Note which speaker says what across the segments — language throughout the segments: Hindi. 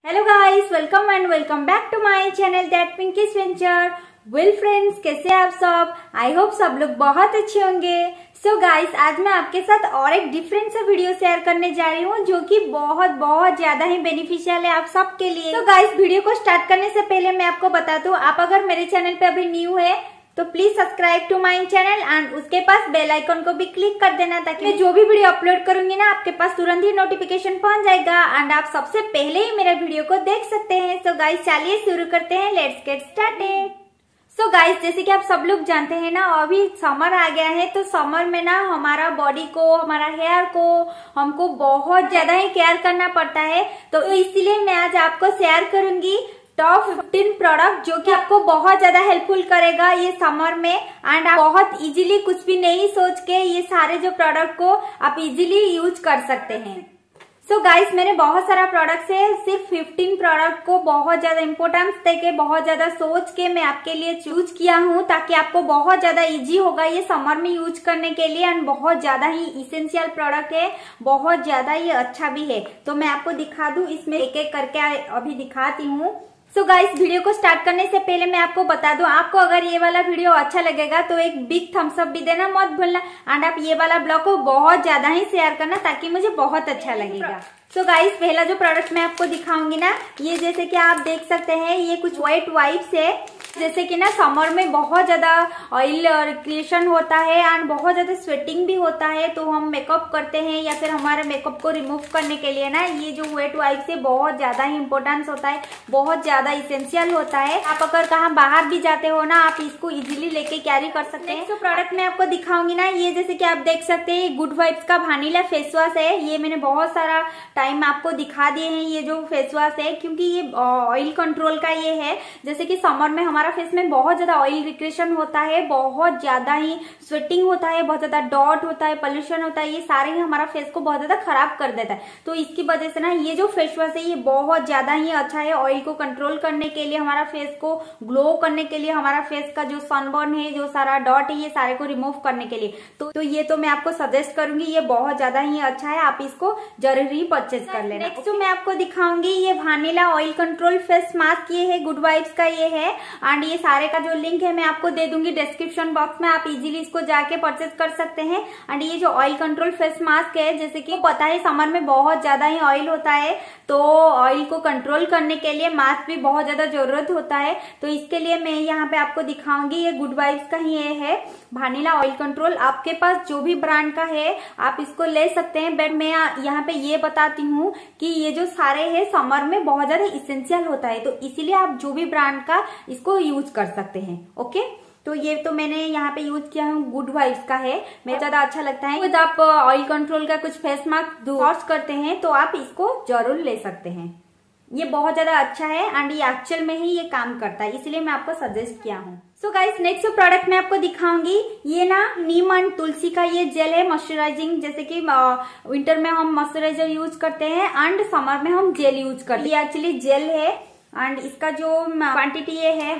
Speaker 1: Hello guys, welcome and welcome back to my channel that Pinky's venture. Well friends, कैसे आप सब? आई होप सब लोग बहुत अच्छे होंगे। सो गाइस, आज मैं आपके साथ और एक डिफरेंट सा वीडियो शेयर करने जा रही हूँ जो कि बहुत ज्यादा ही बेनिफिशियल है आप सबके लिए। तो गाइस, वीडियो को स्टार्ट करने से पहले मैं आपको बता दूं, आप अगर मेरे चैनल पे अभी न्यू है तो please subscribe to my channel and उसके पास बेल आइकन को भी क्लिक कर देना, ताकि मैं जो भी वीडियो अपलोड करूंगी ना आपके पास तुरंत ही नोटिफिकेशन पहुंच जाएगा एंड आप सबसे पहले ही मेरे वीडियो को देख सकते हैं। सो गाइस, चलिए शुरू करते हैं। Let's get started. So guys, जैसे कि आप सब लोग जानते हैं ना, अभी समर आ गया है, तो समर में ना हमारा बॉडी को, हमारा हेयर को हमको बहुत ज्यादा ही केयर करना पड़ता है। तो इसीलिए मैं आज आपको शेयर करूंगी टॉप 15 प्रोडक्ट जो कि आपको बहुत ज्यादा हेल्पफुल करेगा ये समर में। एंड आप बहुत इजीली, कुछ भी नहीं सोच के, ये सारे जो प्रोडक्ट को आप इजीली यूज कर सकते हैं। सो गाइस, मैंने बहुत सारा प्रोडक्ट है, सिर्फ 15 प्रोडक्ट को बहुत ज्यादा इंपोर्टेंस देके, बहुत ज्यादा सोच के मैं आपके लिए चूज किया हूँ, ताकि आपको बहुत ज्यादा इजी होगा ये समर में यूज करने के लिए। एंड बहुत ज्यादा ही इसेंशियल प्रोडक्ट है, बहुत ज्यादा ही अच्छा भी है। तो मैं आपको दिखा दूं, इसमें एक एक करके अभी दिखाती हूँ। सो गाइस, वीडियो को स्टार्ट करने से पहले मैं आपको बता दूं, आपको अगर ये वाला वीडियो अच्छा लगेगा तो एक बिग थम्स अप भी देना मत भूलना। एंड आप ये वाला ब्लॉग को बहुत ज्यादा ही शेयर करना, ताकि मुझे बहुत अच्छा लगेगा। सो गाइस, पहला जो प्रोडक्ट मैं आपको दिखाऊंगी ना, ये जैसे कि आप देख सकते हैं, ये कुछ व्हाइट वाइप्स है। जैसे कि ना समर में बहुत ज्यादा ऑयल क्रिएशन होता है एंड बहुत ज्यादा स्वेटिंग भी होता है, तो हम मेकअप करते हैं या फिर हमारे मेकअप को रिमूव करने के लिए ना ये जो वेट वाइप्स है बहुत ज्यादा ही इंपॉर्टेंस होता है, बहुत ज्यादा इसेंशियल होता है। आप अगर कहाँ बाहर भी जाते हो ना, आप इसको इजीली लेके कैरी कर सकते हैं। तो प्रोडक्ट मैं आपको दिखाऊंगी ना, ये जैसे कि आप देख सकते हैं, गुड वाइप्स का वैनिला फेस वॉश है। ये मैंने बहुत सारा टाइम आपको दिखा दिए हैं ये जो फेस वॉश है, क्योंकि ये ऑयल कंट्रोल का ये है। जैसे कि समर में हमारा फेस में बहुत ज्यादा ऑयल रिक्रेशन होता है, बहुत ज्यादा ही स्वेटिंग होता है, बहुत ज्यादा डॉट होता है, पोल्यूशन होता है, ये सारे ही हमारा फेस को बहुत ज्यादा खराब कर देता है। तो इसकी वजह से ना ये जो फेस वॉश है ये बहुत ज्यादा ही अच्छा है, ऑयल को कंट्रोल करने के लिए, हमारा फेस को ग्लो करने के लिए, हमारा फेस का जो सनबर्न है, जो सारा डॉट है, ये सारे को रिमूव करने के लिए। तो ये तो मैं आपको सजेस्ट करूंगी, ये बहुत ज्यादा ही अच्छा है, आप इसको जरूरी परचेज कर लेना। नेक्स्ट तो मैं आपको दिखाऊंगी ये vanilla oil control face mask, ये है गुड वाइब्स का ये है। एंड ये सारे का जो लिंक है मैं आपको दे दूंगी डिस्क्रिप्शन बॉक्स में, आप इजीली इसको जाके परचेज कर सकते हैं। एंड ये जो ऑयल कंट्रोल फेस मास्क है, जैसे कि पता है समर में बहुत ज्यादा ही ऑयल होता है, तो ऑयल को कंट्रोल करने के लिए मास्क भी बहुत ज्यादा जरूरत होता है। तो इसके लिए मैं यहाँ पे आपको दिखाऊंगी, ये गुड वाइब्स का ही ये है वैनिला ऑयल कंट्रोल। आपके पास जो भी ब्रांड का है आप इसको ले सकते हैं, बट मैं यहाँ पे ये बताती हूँ कि ये जो सारे है समर में बहुत ज्यादा इसेंशियल होता है, तो इसीलिए आप जो भी ब्रांड का इसको यूज कर सकते हैं। ओके, तो ये तो मैंने यहाँ पे यूज किया हूँ, गुड वाइब्स का है, मेरे ज्यादा अच्छा लगता है। जब आप ऑयल कंट्रोल का कुछ फेस मास्क यूज करते हैं तो आप इसको जरूर ले सकते हैं, ये बहुत ज्यादा अच्छा है एंड ये एक्चुअल में ही ये काम करता है, इसलिए मैं आपको सजेस्ट किया हूँ। सो गाइस, नेक्स्ट जो प्रोडक्ट मैं आपको दिखाऊंगी, ये ना नीम एंड तुलसी का ये जेल है मॉइस्चराइजिंग। जैसे कि विंटर में हम मॉइस्चराइजर यूज करते हैं एंड समर में हम जेल यूज करते हैं। ये एक्चुअली जेल है एंड इसका जो क्वांटिटी ये है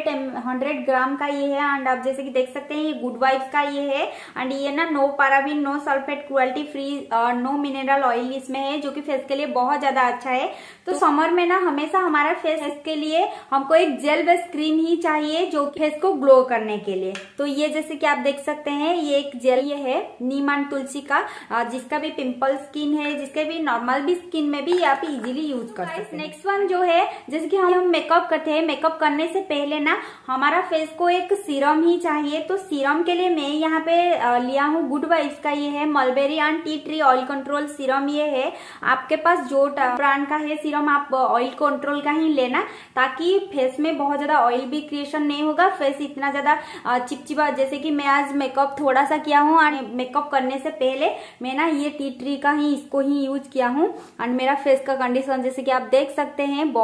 Speaker 1: 100 ग्राम का ये है। एंड आप जैसे कि देख सकते हैं, ये गुड वाइब्स का ये है। एंड ये ना no paraben, no sulphate, cruelty free, no mineral oil इसमें है, जो कि फेस के लिए बहुत ज्यादा अच्छा है। तो समर में ना हमेशा हमारा फेस के लिए हमको एक जेल बेस्ड क्रीम ही चाहिए, जो फेस को ग्लो करने के लिए। तो ये जैसे कि आप देख सकते हैं, ये एक जेल ये है नीम एंड तुलसी का, जिसका भी पिंपल स्किन है, जिसके भी नॉर्मल भी स्किन में भी आप इजीली यूज कर सकते हैं। नेक्स्ट वन जो है, जैसे कि हम मेकअप करते हैं, मेकअप करने से पहले ना हमारा फेस को एक सीरम ही चाहिए। तो सीरम के लिए मैं यहाँ पे लिया हूँ गुड वाइब्स का ये है mulberry and tea tree oil control serum ये है। आपके पास जो ब्रांड का है सीरम, आप ऑयल कंट्रोल का ही लेना, ताकि फेस में बहुत ज्यादा ऑयल भी क्रिएशन नहीं होगा, फेस इतना ज्यादा चिपचिपा। जैसे कि मैं आज मेकअप थोड़ा सा किया हूँ और मेकअप करने से पहले मैं ना ये टी ट्री का ही इसको ही यूज किया हूँ। एंड मेरा फेस का कंडीशन जैसे कि आप देख सकते हैं बहुत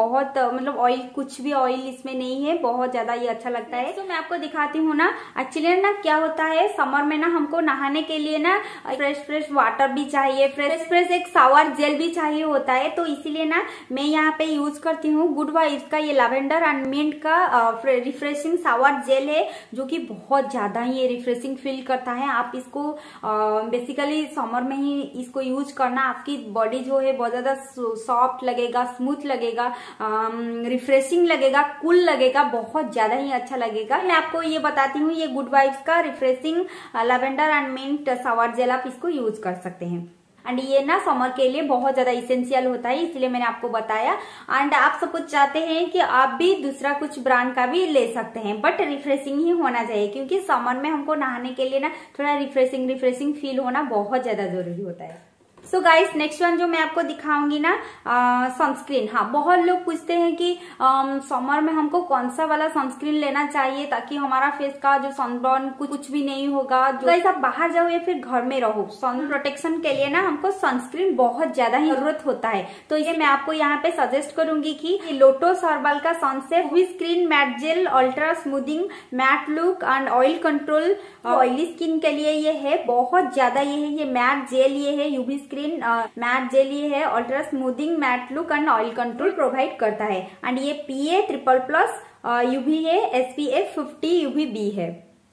Speaker 1: मतलब ऑयल, कुछ भी ऑयल इसमें नहीं है, बहुत ज्यादा ये अच्छा लगता है। तो मैं आपको दिखाती हूँ ना, एक्चुअली ना क्या होता है, समर में ना हमको नहाने के लिए ना फ्रेश वाटर भी चाहिए, फ्रेश एक शावर जेल भी चाहिए होता है। तो इसीलिए ना मैं यहाँ पे यूज करती हूँ गुड वाइब्स का ये लैवेंडर एंड मिंट का रिफ्रेशिंग शावर जेल है, जो कि बहुत ज्यादा ही ये रिफ्रेशिंग फील करता है। आप इसको बेसिकली समर में ही इसको यूज करना, आपकी बॉडी जो है बहुत ज्यादा सॉफ्ट लगेगा, स्मूथ लगेगा, रिफ्रेशिंग लगेगा, कूल लगेगा, बहुत ज्यादा ही अच्छा लगेगा। मैं आपको ये बताती हूँ, ये गुड वाइब्स का refreshing lavender and mint shower gel आप इसको यूज कर सकते हैं। एंड ये ना समर के लिए बहुत ज्यादा इसेंशियल होता है, इसलिए मैंने आपको बताया। एंड आप सपोज चाहते हैं कि आप भी दूसरा कुछ ब्रांड का भी ले सकते हैं, बट रिफ्रेशिंग ही होना चाहिए, क्योंकि समर में हमको नहाने के लिए ना थोड़ा रिफ्रेशिंग फील होना बहुत ज्यादा जरूरी होता है। सो गाइस, नेक्स्ट वन जो मैं आपको दिखाऊंगी ना, सनस्क्रीन। हाँ, बहुत लोग पूछते हैं कि समर में हमको कौन सा वाला सनस्क्रीन लेना चाहिए ताकि हमारा फेस का जो सनबर्न कुछ भी नहीं होगा। जो गाइस आप बाहर जाओ या फिर घर में रहो, सन प्रोटेक्शन के लिए ना हमको सनस्क्रीन बहुत ज्यादा ही जरूरत होता है। तो ये मैं आपको यहाँ पे सजेस्ट करूंगी कि लोटस हर्बल का sunset UV screen matte gel ultra smoothing matte look and oil control, oily skin के लिए ये है बहुत ज्यादा। ये है, ये मैट जेल, ये है UV स्क्रीन मैट जेल, ये है ultra smoothing matte look and oil control provide करता है। एंड ये PA++ UV है, SPF 50 UVB है।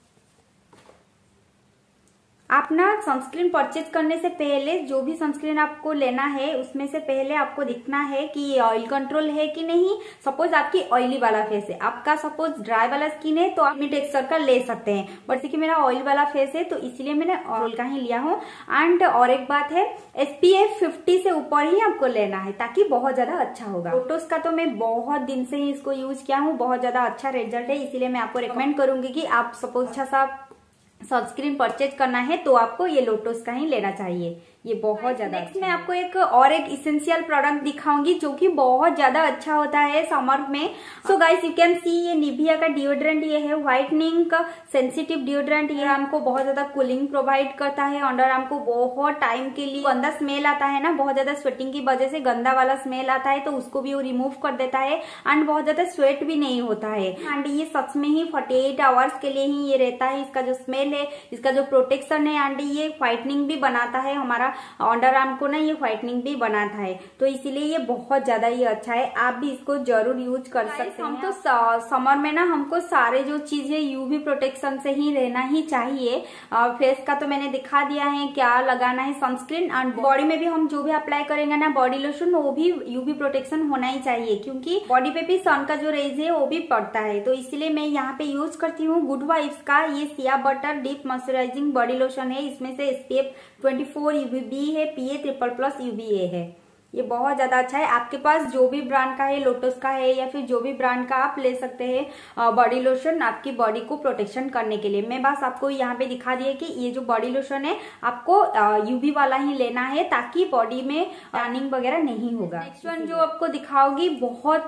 Speaker 1: आप ना सनस्क्रीन परचेज करने से पहले, जो भी सनस्क्रीन आपको लेना है उसमें से पहले आपको देखना है कि ये ऑयल कंट्रोल है कि नहीं। सपोज आपकी ऑयली वाला फेस है, आपका सपोज ड्राई वाला स्किन है तो आप मिड टेक्सचर का ले सकते हैं, बट देखिए मेरा ऑयल वाला फेस है तो इसलिए मैंने ऑयल का ही लिया हूँ। एंड और एक बात है, SPF 50 से ऊपर ही आपको लेना है ताकि बहुत ज्यादा अच्छा होगा। लोटस का तो मैं बहुत दिन से ही इसको यूज किया हूँ, बहुत ज्यादा अच्छा रिजल्ट है, इसीलिए मैं आपको रिकमेंड करूंगी कि आप सपोज अच्छा सा सनस्क्रीन परचेज करना है तो आपको ये लोटस का ही लेना चाहिए, ये बहुत ज्यादा। नेक्स्ट मैं आपको एक इसेंशियल प्रोडक्ट दिखाऊंगी जो कि बहुत ज्यादा अच्छा होता है समर में। So guys you can see, ये निविया का डिओड्रेंट, ये है व्हाइटनिंग का सेंसिटिव डिओड्रेंट। ये हमको बहुत ज्यादा कूलिंग प्रोवाइड करता है, अंडर हमको बहुत टाइम के लिए गंदा स्मेल आता है ना, बहुत ज्यादा स्वेटिंग की वजह से गंदा वाला स्मेल आता है, तो उसको भी वो रिमूव कर देता है। एंड बहुत ज्यादा स्वेट भी नहीं होता है। एंड ये सच में ही 48 आवर्स के लिए ही ये रहता है, इसका जो स्मेल है, इसका जो प्रोटेक्शन है। एंड ये व्हाइटनिंग भी बनाता है, हमारा अंडर आर्म को ना ये व्हाइटनिंग भी बनाता है, तो इसीलिए ये बहुत ज्यादा ही अच्छा है। आप भी इसको जरूर यूज कर सकते हैं। हम तो समर में ना हमको सारे जो चीज है UV प्रोटेक्शन से ही रहना ही चाहिए। फेस का तो मैंने दिखा दिया है क्या लगाना है सनस्क्रीन, एंड बॉडी में भी हम जो भी अप्लाई करेंगे ना बॉडी लोशन, वो भी UV प्रोटेक्शन होना ही चाहिए, क्योंकि बॉडी पे भी सन का जो रेज है वो भी पड़ता है। तो इसीलिए मैं यहाँ पे यूज करती हूँ गुड वाइब्स का ये shea butter deep moisturising body lotion है। इसमें से SPF 24 UVB है, PA++ UVA है। ये बहुत ज्यादा अच्छा है। आपके पास जो भी ब्रांड का है, लोटस का है या फिर जो भी ब्रांड का आप ले सकते हैं बॉडी लोशन, आपकी बॉडी को प्रोटेक्शन करने के लिए। मैं बस आपको यहाँ पे दिखा दिया कि ये जो बॉडी लोशन है आपको UV वाला ही लेना है ताकि बॉडी में टैनिंग वगैरह नहीं होगा। नेक्स्ट वन जो आपको दिखाओगी बहुत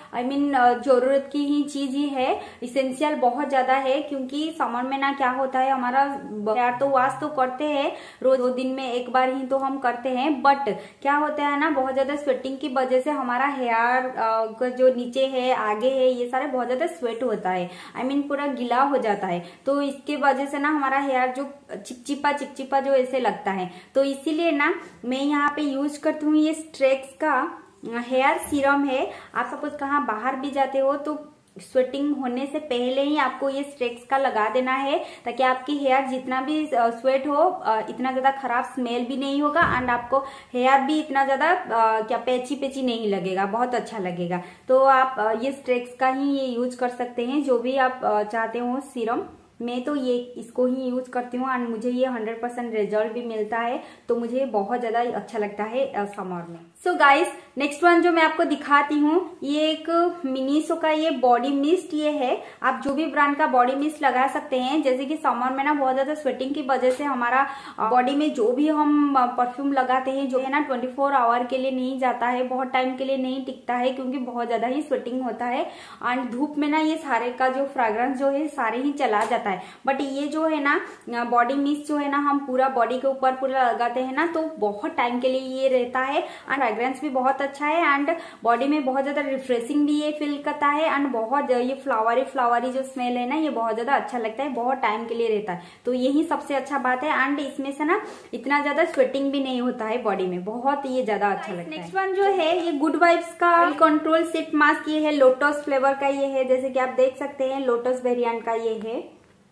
Speaker 1: जरूरत की ही चीज ही है, इसेंशियल बहुत ज्यादा है, क्योंकि समर में ना क्या होता है, हमारा हेयर तो वॉश तो करते हैं रोज, 2 दिन में एक बार ही तो हम करते हैं, बट क्या होता है ना बहुत ज्यादा स्वेटिंग की वजह से हमारा हेयर जो नीचे है, आगे है, ये सारे बहुत ज्यादा स्वेट होता है, पूरा गीला हो जाता है। तो इसके वजह से ना हमारा हेयर जो चिपचिपा जो ऐसे लगता है। तो इसीलिए ना मैं यहाँ पे यूज करती हूँ ये स्ट्रेक्स का हेयर सीरम है। आप सपोज कहाँ बाहर भी जाते हो तो स्वेटिंग होने से पहले ही आपको ये स्ट्रेक्स का लगा देना है, ताकि आपकी हेयर जितना भी स्वेट हो इतना ज्यादा खराब स्मेल भी नहीं होगा, एंड आपको हेयर भी इतना ज्यादा पेची नहीं लगेगा, बहुत अच्छा लगेगा। तो आप ये स्ट्रेक्स का ही ये यूज कर सकते हैं, जो भी आप चाहते हो सीरम। मैं तो ये इसको ही यूज करती हूँ एंड मुझे ये 100% रिजल्ट भी मिलता है, तो मुझे बहुत ज्यादा अच्छा लगता है समर में। सो गाइस नेक्स्ट वन जो मैं आपको दिखाती हूँ, ये एक मिनीसो का ये बॉडी मिस्ट ये है। आप जो भी ब्रांड का बॉडी मिस्ट लगा सकते हैं, जैसे कि समर में ना बहुत ज्यादा स्वेटिंग की वजह से हमारा बॉडी में जो भी हम परफ्यूम लगाते हैं जो है ना 24 आवर के लिए नहीं जाता है, बहुत टाइम के लिए नहीं टिकता है, क्योंकि बहुत ज्यादा ही स्वेटिंग होता है एंड धूप में ना ये सारे का जो फ्रेग्रेंस जो है सारे ही चला जाता है। बट ये जो है ना बॉडी मिस्ट जो है ना हम पूरा बॉडी के ऊपर पूरा लगाते हैं ना, तो बहुत टाइम के लिए ये रहता है एंड फ्रेग्रेंस भी बहुत अच्छा है एंड बॉडी में बहुत ज्यादा रिफ्रेशिंग भी ये फील करता है एंड बहुत ये फ्लावरी जो स्मेल है ना, ये बहुत ज्यादा अच्छा लगता है, बहुत टाइम के लिए रहता है। तो यही सबसे अच्छा बात है एंड इसमें से ना इतना ज्यादा स्वेटिंग भी नहीं होता है बॉडी में, बहुत ये ज्यादा अच्छा लगता है। नेक्स्ट वन जो है ये गुड वाइब्स का ऑयल कंट्रोल शीट मास्क, ये है लोटस फ्लेवर का, ये है जैसे कि आप देख सकते हैं लोटस वेरिएंट का ये है।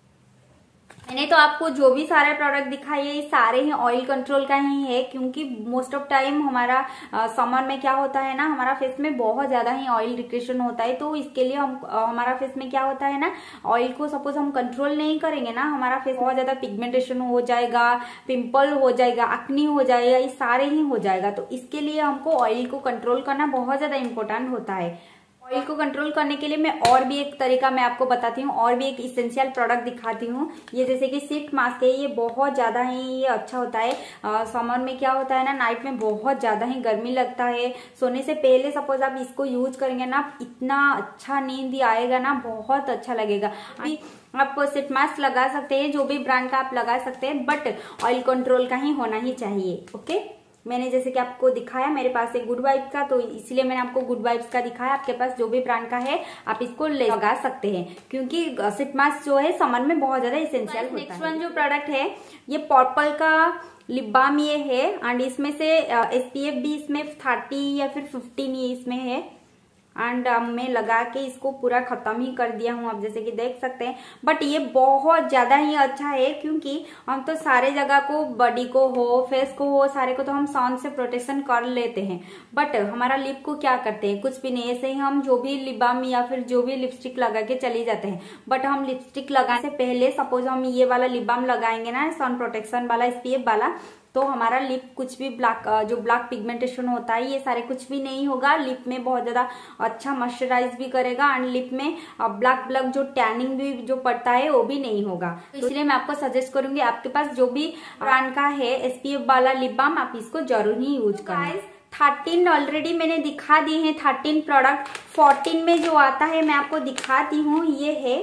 Speaker 1: मैंने तो आपको जो भी सारे प्रोडक्ट दिखाए ये सारे ही ऑयल कंट्रोल का ही है, क्योंकि मोस्ट ऑफ टाइम हमारा समर में क्या होता है ना, हमारा फेस में बहुत ज्यादा ही ऑयल रिक्रेशन होता है। तो इसके लिए हम हमारा फेस में क्या होता है ना, ऑयल को सपोज हम कंट्रोल नहीं करेंगे ना, हमारा फेस बहुत ज्यादा पिगमेंटेशन हो जाएगा, पिंपल हो जाएगा, एक्ने हो जाएगा, ये सारे ही हो जाएगा। तो इसके लिए हमको ऑयल को कंट्रोल करना बहुत ज्यादा इंपॉर्टेंट होता है। ऑयल को कंट्रोल करने के लिए मैं और भी एक तरीका मैं आपको बताती हूँ, और भी एक इसेंशियल प्रोडक्ट दिखाती हूँ। ये जैसे कि शीट मास्क है, ये बहुत ज्यादा ही ये अच्छा होता है। समर में क्या होता है ना, नाइट में बहुत ज्यादा ही गर्मी लगता है, सोने से पहले सपोज आप इसको यूज करेंगे ना, इतना अच्छा नींद आएगा ना, बहुत अच्छा लगेगा। अभी आप शीट मास्क लगा सकते हैं, जो भी ब्रांड का आप लगा सकते हैं, बट ऑयल कंट्रोल का ही होना ही चाहिए। ओके, मैंने जैसे कि आपको दिखाया, मेरे पास एक गुड वाइब्स का, तो इसलिए मैंने आपको गुड वाइब्स का दिखाया। आपके पास जो भी ब्रांड का है आप इसको लगा सकते हैं, क्योंकि शीट मास्क जो है समर में बहुत ज्यादा इसेंशियल होता है। नेक्स्ट वन जो प्रोडक्ट है ये पर्पल का लिप बाम ये है एंड इसमें से SPF भी इसमें 30 या फिर 15 ये इसमें है एंड मैं लगा के इसको पूरा खत्म ही कर दिया हूँ, आप जैसे कि देख सकते हैं। बट ये बहुत ज्यादा ही अच्छा है, क्योंकि हम तो सारे जगह को, बॉडी को हो, फेस को हो, सारे को तो हम सन से प्रोटेक्शन कर लेते हैं, बट हमारा लिप को क्या करते हैं, कुछ भी नहीं, ऐसे ही हम जो भी लिप बाम या फिर जो भी लिपस्टिक लगा के चली जाते हैं। बट हम लिपस्टिक लगाने से पहले सपोज हम ये वाला लिप बाम लगाएंगे ना, सन प्रोटेक्शन वाला, SPF वाला, तो हमारा लिप कुछ भी जो ब्लैक पिगमेंटेशन होता है ये सारे कुछ भी नहीं होगा। लिप में बहुत ज्यादा अच्छा मॉइस्चराइज भी करेगा एंड लिप में ब्लैक जो टैनिंग भी जो पड़ता है वो भी नहीं होगा। तो इसलिए मैं आपको सजेस्ट करूंगी, आपके पास जो भी ब्रांड का है SPF वाला लिप बाम, आप इसको जरूर ही यूज करें। 13 ऑलरेडी मैंने दिखा दिए हैं, 13 प्रोडक्ट। 14 में जो आता है मैं आपको दिखाती हूँ, ये है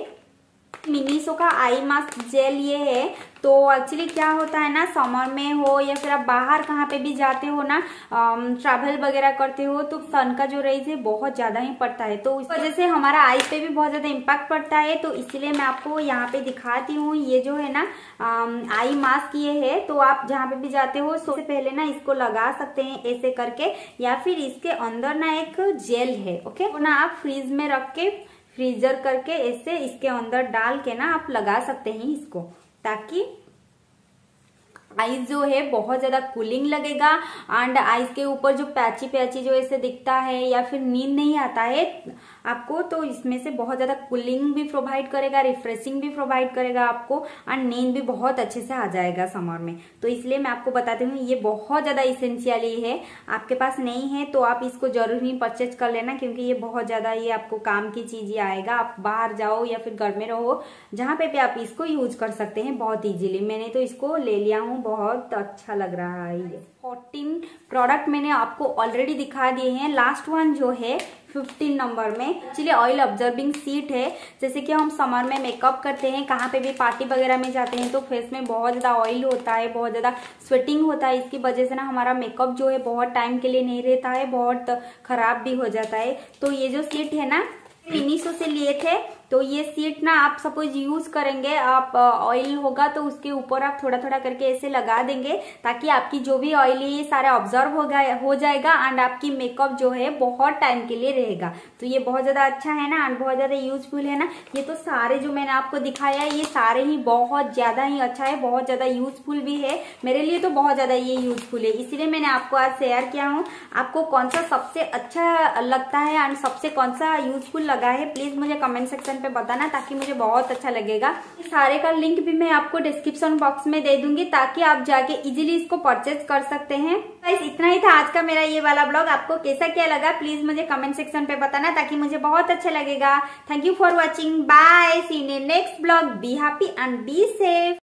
Speaker 1: मिनीसो का आई मास्क जेल ये है। तो एक्चुअली क्या होता है ना, समर में हो या फिर आप बाहर कहाँ पे भी जाते हो ना, ट्रैवल वगैरह करते हो, तो सन का जो रेज है बहुत ज्यादा ही पड़ता है, तो इस वजह से हमारा आई पे भी बहुत ज्यादा इम्पैक्ट पड़ता है। तो इसलिए मैं आपको यहाँ पे दिखाती हूँ, ये जो है ना आई मास्क ये है। तो आप जहाँ पे भी जाते हो सबसे पहले ना इसको लगा सकते हैं ऐसे करके, या फिर इसके अंदर ना एक जेल है, ओके, तो ना आप फ्रीज में रख के फ्रीजर करके ऐसे इसके अंदर डाल के ना आप लगा सकते हैं इसको, ताकि आईज जो है बहुत ज्यादा कूलिंग लगेगा एंड आईज के ऊपर जो पैची जो ऐसे दिखता है या फिर नींद नहीं आता है आपको, तो इसमें से बहुत ज्यादा कूलिंग भी प्रोवाइड करेगा, रिफ्रेशिंग भी प्रोवाइड करेगा आपको एंड नींद भी बहुत अच्छे से आ जाएगा समर में। तो इसलिए मैं आपको बताती हूँ, ये बहुत ज्यादा इसेंशियल ही है। आपके पास नहीं है तो आप इसको जरूर ही परचेज कर लेना, क्योंकि ये बहुत ज्यादा ये आपको काम की चीज ही आएगा। आप बाहर जाओ या फिर घर में रहो, जहाँ पे भी आप इसको यूज कर सकते हैं बहुत इजीली। मैंने तो इसको ले लिया हूँ, बहुत अच्छा लग रहा है ये। 14 प्रोडक्ट मैंने आपको ऑलरेडी दिखा दिए हैं। लास्ट वन जो है 15 नंबर में एक्चुअली ऑयल ऑब्जर्विंग शीट है। जैसे कि हम समर में मेकअप करते हैं, कहाँ पे भी पार्टी वगैरह में जाते हैं, तो फेस में बहुत ज्यादा ऑयल होता है, बहुत ज्यादा स्वेटिंग होता है। इसकी वजह से ना हमारा मेकअप जो है बहुत टाइम के लिए नहीं रहता है, बहुत खराब भी हो जाता है। तो ये जो शीट है ना, मिनीसो से लिए थे। तो ये शीट ना आप सपोज यूज करेंगे, आप ऑयल होगा तो उसके ऊपर आप थोड़ा थोड़ा करके ऐसे लगा देंगे, ताकि आपकी जो भी ऑयल है ये सारा ऑब्जर्व हो जाएगा एंड आपकी मेकअप जो है बहुत टाइम के लिए रहेगा। तो ये बहुत ज्यादा अच्छा है ना एंड बहुत ज्यादा यूजफुल है ना। ये तो सारे जो मैंने आपको दिखाया है ये सारे ही बहुत ज्यादा ही अच्छा है, बहुत ज्यादा यूजफुल भी है। मेरे लिए तो बहुत ज्यादा ये यूजफुल है, इसीलिए मैंने आपको आज शेयर किया हूँ। आपको कौन सा सबसे अच्छा लगता है एंड सबसे कौन सा यूजफुल लगा है, प्लीज मुझे कमेंट सेक्शन पे बताना, ताकि मुझे बहुत अच्छा लगेगा। सारे का लिंक भी मैं आपको डिस्क्रिप्शन बॉक्स में दे दूंगी, ताकि आप जाके इजीली इसको परचेज कर सकते हैं। गाइस इतना ही था आज का मेरा ये वाला ब्लॉग। आपको कैसा क्या लगा प्लीज मुझे कमेंट सेक्शन पे बताना, ताकि मुझे बहुत अच्छा लगेगा। Thank you for watching, bye, see you in next blog. Be happy and be safe.